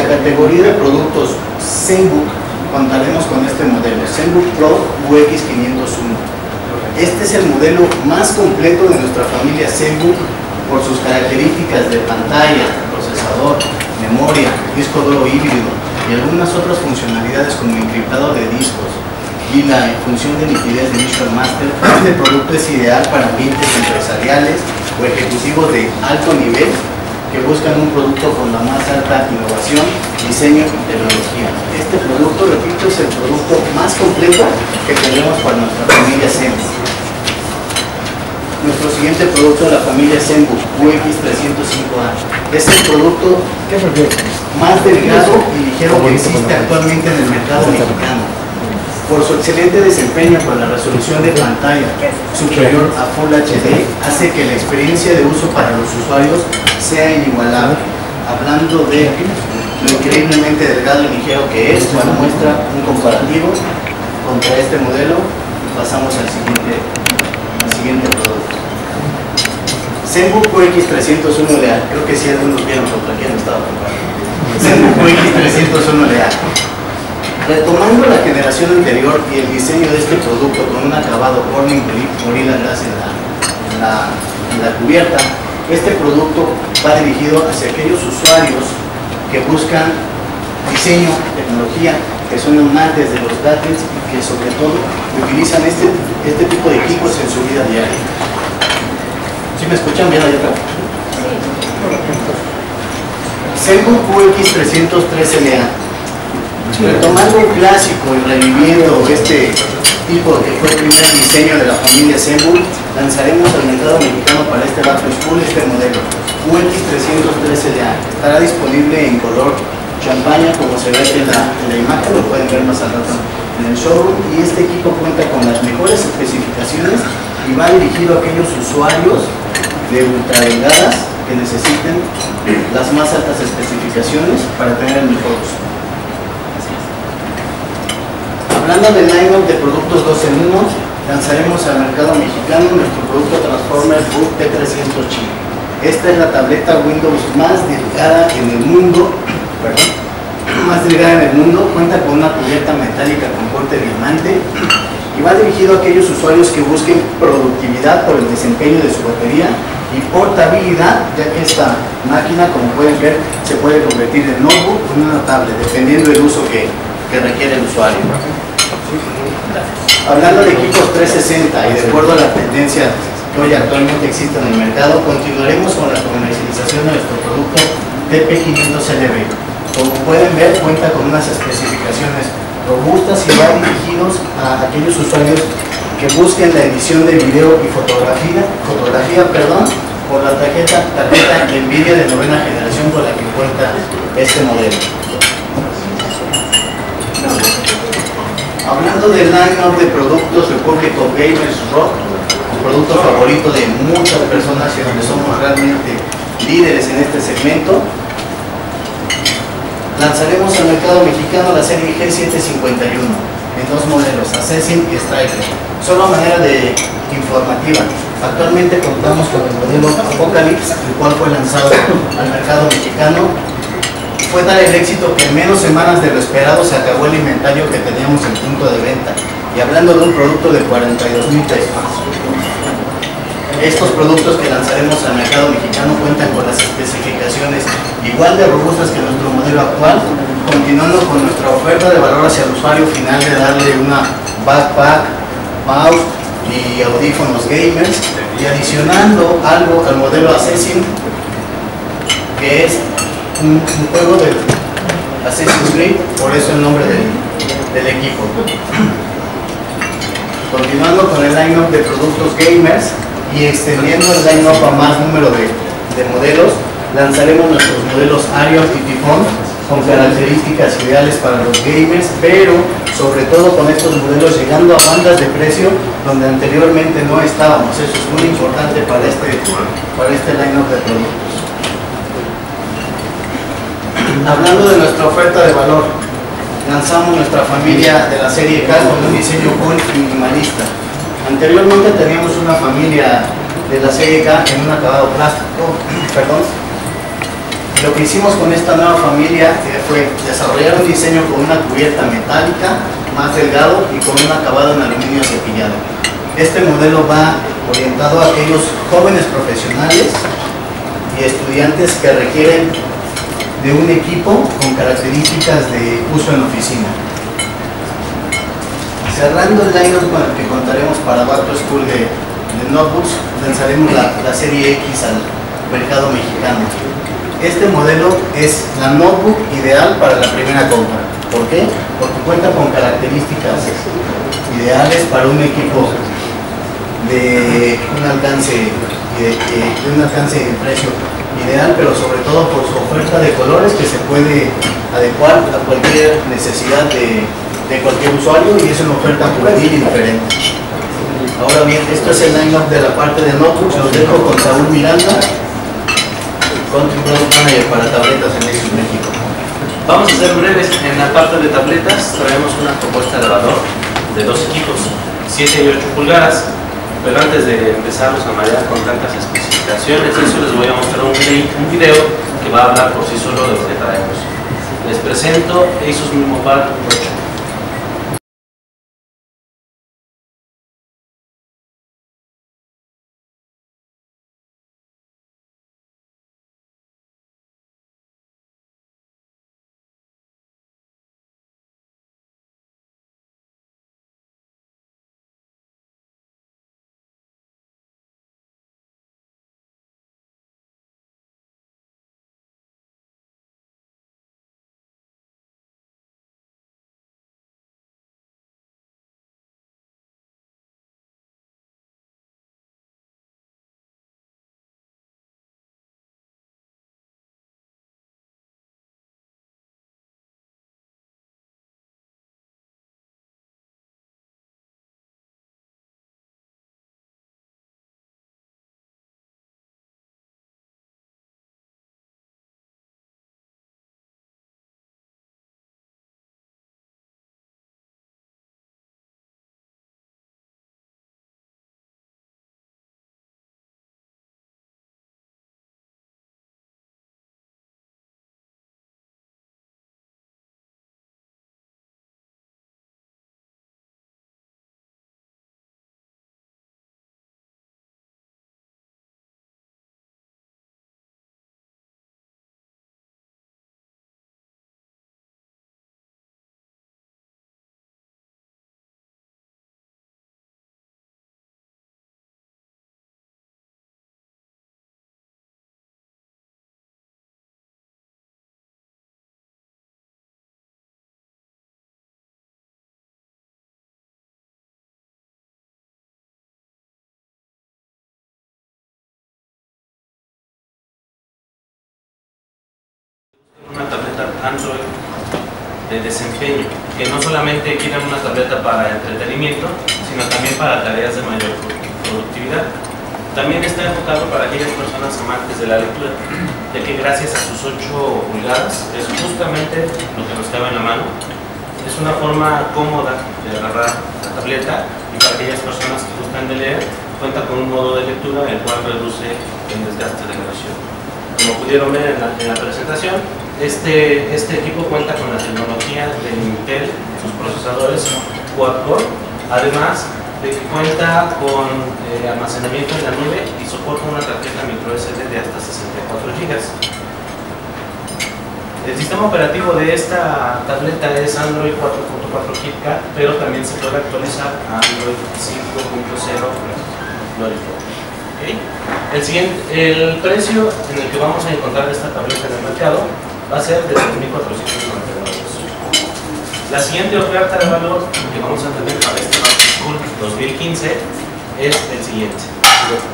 categoría de productos ZenBook contaremos con este modelo, ZenBook Pro UX501. Este es el modelo más completo de nuestra familia ZenBook por sus características de pantalla, procesador, memoria, disco duro híbrido y algunas otras funcionalidades como encriptado de discos y la función de nitidez de Visual Master. Este producto es ideal para ambientes empresariales o ejecutivos de alto nivel que buscan un producto con la más alta innovación, diseño y tecnología. Este producto, repito, es el producto más completo que tenemos para nuestra familia ZenBook. Nuestro siguiente producto de la familia ZenBook, UX305A, es el producto más delgado y ligero que existe actualmente en el mercado mexicano. Por su excelente desempeño con la resolución de pantalla superior a Full HD, hace que la experiencia de uso para los usuarios sea inigualable. Hablando de lo increíblemente delgado y ligero que es, para muestra un comparativo contra este modelo, pasamos al siguiente producto. ZenBook UX301LA, creo que sí algunos vieron contra quién estaba comparando. ZenBook UX301LA. Retomando la generación anterior y el diseño de este producto con un acabado Corning Gorilla Glass en la cubierta, este producto va dirigido hacia aquellos usuarios que buscan diseño, tecnología, que son amantes de los gadgets y que sobre todo utilizan este tipo de equipos en su vida diaria. ¿Sí me escuchan bien allá atrás? ZenBook UX303LA. Retomando un clásico y reviviendo este tipo que fue el primer diseño de la familia ZenBook, lanzaremos al mercado mexicano para este back to school este modelo UX313LA. Estará disponible en color champaña, como se ve en la imagen, lo pueden ver más al rato en el showroom, y este equipo cuenta con las mejores especificaciones y va dirigido a aquellos usuarios de ultra delgadas que necesiten las más altas especificaciones para tener el mejor uso. Hablando del line-up de productos 2 en 1, lanzaremos al mercado mexicano nuestro producto Transformers Book T300 Chip. Esta es la tableta Windows más delgada en el mundo, cuenta con una cubierta metálica con corte diamante y va dirigido a aquellos usuarios que busquen productividad por el desempeño de su batería y portabilidad, ya que esta máquina, como pueden ver, se puede convertir en notebook o en una tablet, dependiendo del uso que requiere el usuario. Hablando de equipos 360 y de acuerdo a la tendencia que hoy actualmente existe en el mercado, continuaremos con la comercialización de nuestro producto TP500LB. Como pueden ver, cuenta con unas especificaciones robustas y va dirigidos a aquellos usuarios que busquen la edición de video y fotografía, por la tarjeta NVIDIA de 9ª generación con la que cuenta este modelo. Hablando del line-up de productos Republic of Gamers Rock, el producto favorito de muchas personas y donde somos realmente líderes en este segmento, lanzaremos al mercado mexicano la serie G751 en 2 modelos, Assassin y Striker. Solo a manera de informativa, actualmente contamos con el modelo Apocalypse, el cual fue lanzado al mercado mexicano. Fue tal el éxito que en menos semanas de lo esperado se acabó el inventario que teníamos en punto de venta, y hablando de un producto de 42,000 pesos. Estos productos que lanzaremos al mercado mexicano cuentan con las especificaciones igual de robustas que nuestro modelo actual, continuando con nuestra oferta de valor hacia el usuario final de darle una backpack, mouse y audífonos gamers, y adicionando algo al modelo Assassin, que es un juego de Assassin's Creed, por eso el nombre del equipo. Continuando con el line-up de productos gamers y extendiendo el line-up a más número de modelos, lanzaremos nuestros modelos Arios y Tifón con características ideales para los gamers, pero sobre todo con estos modelos llegando a bandas de precio donde anteriormente no estábamos. Eso es muy importante para este line-up de productos. Hablando de nuestra oferta de valor, lanzamos nuestra familia de la serie K con un diseño cool y minimalista. Anteriormente teníamos una familia de la serie K en un acabado plástico, Lo que hicimos con esta nueva familia fue desarrollar un diseño con una cubierta metálica, más delgado y con un acabado en aluminio cepillado. Este modelo va orientado a aquellos jóvenes profesionales y estudiantes que requieren de un equipo con características de uso en oficina. Cerrando el line-up con el que contaremos para Back to School de notebooks, lanzaremos la serie X al mercado mexicano. Este modelo es la notebook ideal para la primera compra. ¿Por qué? Porque cuenta con características ideales para un equipo de un alcance de precio ideal, pero sobre todo por su oferta de colores que se puede adecuar a cualquier necesidad de cualquier usuario, y es una oferta juvenil y diferente. Ahora bien, esto es el line-up de la parte de notebooks. Los dejo con Saúl Miranda, Country Product Manager para tabletas en Nexus México. Vamos a ser breves. En la parte de tabletas traemos una propuesta de valor de dos equipos, 7 y 8 pulgadas. Pero antes de empezarlos a marear con tantas especificaciones, eso les voy a mostrar un video que va a hablar por sí solo de lo que traemos. Les presento Asus MemoPad 8. Una tableta Android de desempeño, que no solamente quieren una tableta para entretenimiento, sino también para tareas de mayor productividad. También está enfocado para aquellas personas amantes de la lectura, ya que gracias a sus 8 pulgadas es justamente lo que nos cabe en la mano. Es una forma cómoda de agarrar la tableta, y para aquellas personas que gustan de leer, cuenta con un modo de lectura el cual reduce el desgaste de la visión. Como pudieron ver en la presentación, este equipo cuenta con la tecnología de Intel, sus procesadores quad-core, además de que cuenta con almacenamiento en la nube y soporta una tarjeta microSD de hasta 64 GB. El sistema operativo de esta tableta es Android 4.4 KitKat, pero también se puede actualizar a Android 5.0 Glorified. ¿Okay? El precio en el que vamos a encontrar esta tableta en el mercado va a ser de 2.499 pesos. La siguiente oferta de valor que vamos a tener para este Back to School 2015 es el siguiente.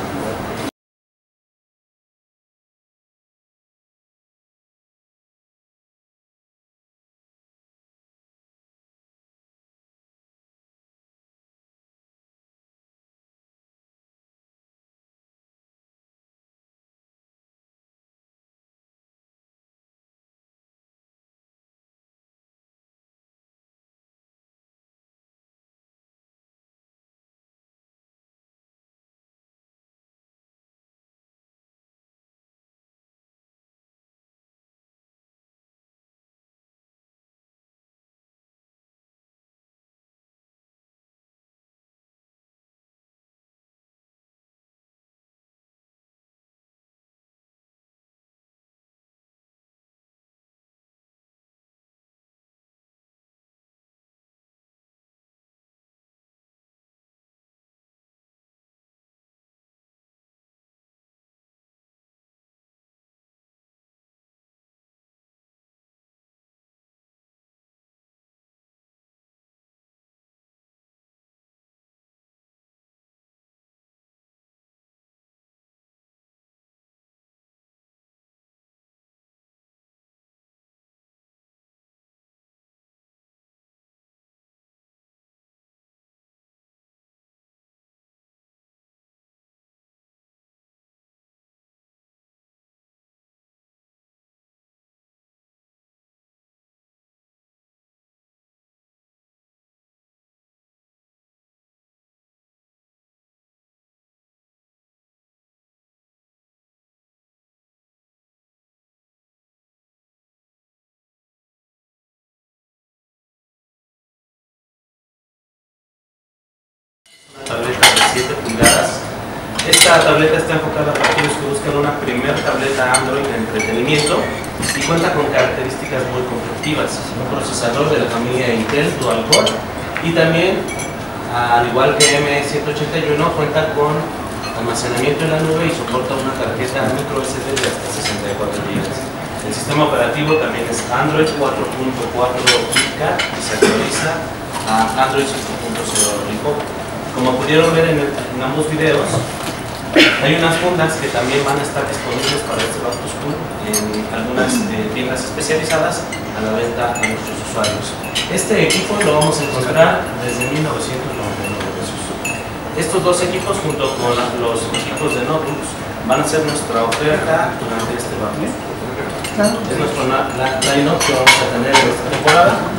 Esta tableta está enfocada para aquellos que buscan una primera tableta Android de entretenimiento y cuenta con características muy competitivas. Un procesador de la familia Intel Dual Core y también, al igual que M181, cuenta con almacenamiento en la nube y soporta una tarjeta micro SD de hasta 64 GB. El sistema operativo también es Android 4.4 Pika y se actualiza a Android 5.0 Rico. Como pudieron ver en ambos videos, hay unas fundas que también van a estar disponibles para este back to school en algunas tiendas especializadas a la venta a nuestros usuarios. Este equipo lo vamos a encontrar desde 1999 pesos. Estos dos equipos junto con los equipos de notebooks van a ser nuestra oferta durante este back to school. Es nuestro line-up que vamos a tener en esta temporada.